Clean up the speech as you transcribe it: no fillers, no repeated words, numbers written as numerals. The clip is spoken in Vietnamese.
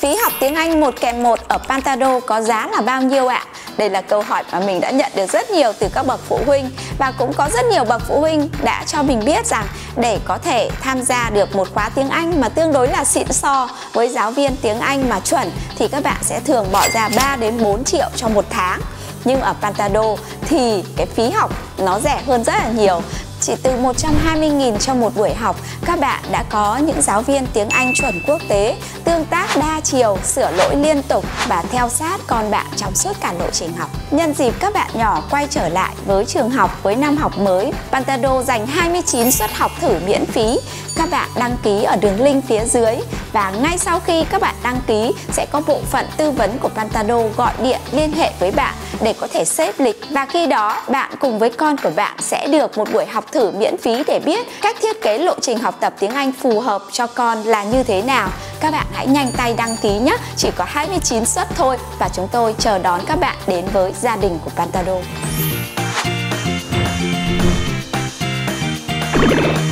Phí học tiếng Anh 1 kèm 1 ở Pantado có giá là bao nhiêu ạ? Đây là câu hỏi mà mình đã nhận được rất nhiều từ các bậc phụ huynh, và cũng có rất nhiều bậc phụ huynh đã cho mình biết rằng để có thể tham gia được một khóa tiếng Anh mà tương đối là xịn sò với giáo viên tiếng Anh mà chuẩn thì các bạn sẽ thường bỏ ra 3 đến 4 triệu cho một tháng. Nhưng ở Pantado thì cái phí học nó rẻ hơn rất là nhiều. Chỉ từ 120.000 cho một buổi học, các bạn đã có những giáo viên tiếng Anh chuẩn quốc tế, tương tác đa chiều, sửa lỗi liên tục và theo sát con bạn trong suốt cả lộ trình học. Nhân dịp các bạn nhỏ quay trở lại với trường học với năm học mới, Pantado dành 29 suất học thử miễn phí. Các bạn đăng ký ở đường link phía dưới, và ngay sau khi các bạn đăng ký sẽ có bộ phận tư vấn của Pantado gọi điện liên hệ với bạn để có thể xếp lịch, và khi đó bạn cùng với con của bạn sẽ được một buổi học thử miễn phí để biết cách thiết kế lộ trình học tập tiếng Anh phù hợp cho con là như thế nào. Các bạn hãy nhanh tay đăng ký nhé, chỉ có 29 suất thôi, và chúng tôi chờ đón các bạn đến với gia đình của Pantado.